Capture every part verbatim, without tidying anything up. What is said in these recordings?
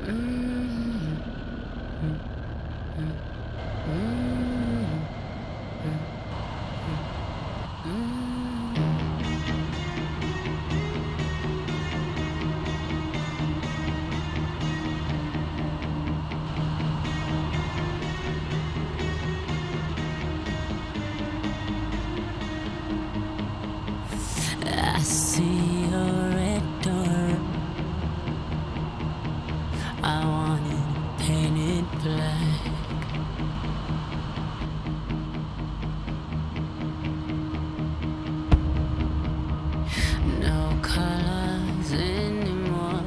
I see a red door. I want it painted black. No colors anymore.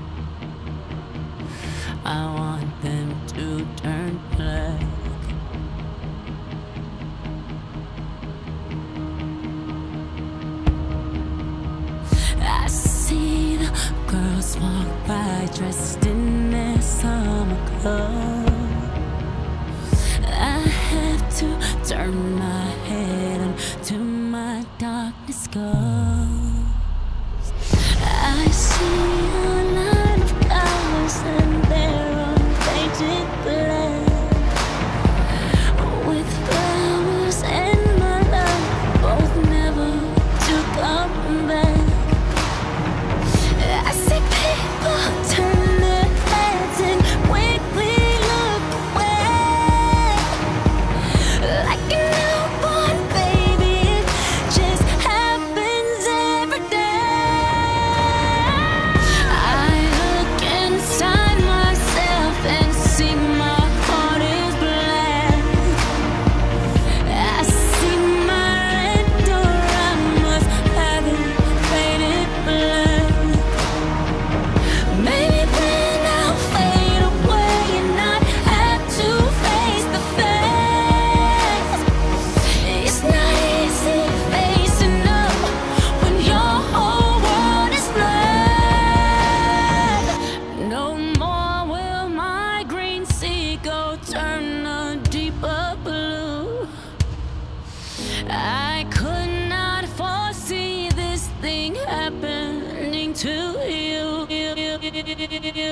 I want them to turn black. I see the girls walk by dressed in their summer clothes. I have to turn my head until my darkness goes. I see a line of colors and they're unpainted black, with flowers and my love both never to come back. I see people turn their heads and quickly look away, like a newborn baby. It just happens every day. I look inside myself and see my heart is black. I see my red door. I must have it painted black. Maybe then I'll fade away and not have to face the facts. It's not easy facing up when your whole world is black. No more will my green seagull turn a deeper blue. I could not foresee this thing happening to you.